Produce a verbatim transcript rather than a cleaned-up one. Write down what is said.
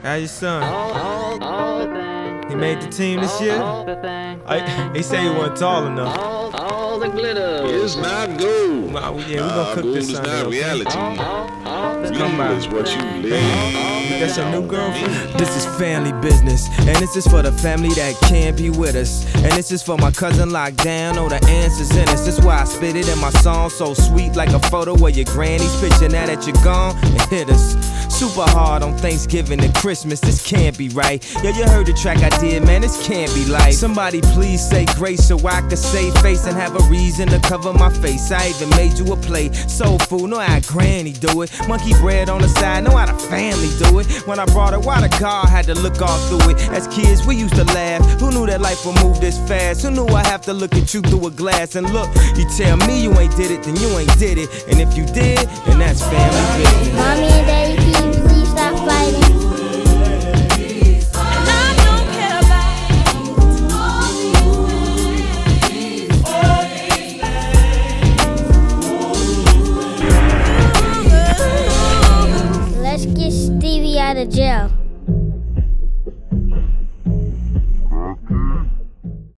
How your son? All, all, all the thing. He made the team this year? All the thing. I, he said he wasn't tall enough. All, all the glitter. It's not gold. Well, yeah, we gonna uh, cook gold this is Sunday. not Okay? reality. All, all, all the Come thing. by. Real is what you live. That's your new girlfriend? This is family business, and this is for the family that can't be with us. And this is for my cousin locked down, oh the answers in us. That's why I spit it in my song, so sweet like a photo of your granny's picture. Now that you're gone, it hit us super hard on Thanksgiving and Christmas. This can't be right. Yo, you heard the track I did, man, this can't be life. Somebody please say grace so I could save face and have a reason to cover my face. I even made you a plate, soul food, know how granny do it. Monkey bread on the side, know how the family do it. When I brought her, why the God had to look all through it. As kids, we used to laugh. Who knew that life would move this fast? Who knew I have to look at you through a glass? And look, you tell me you ain't did it, then you ain't did it. And if you did, then that's family business. Mommy and Daddy, can you please stop fighting? Let's get Stevie out of jail.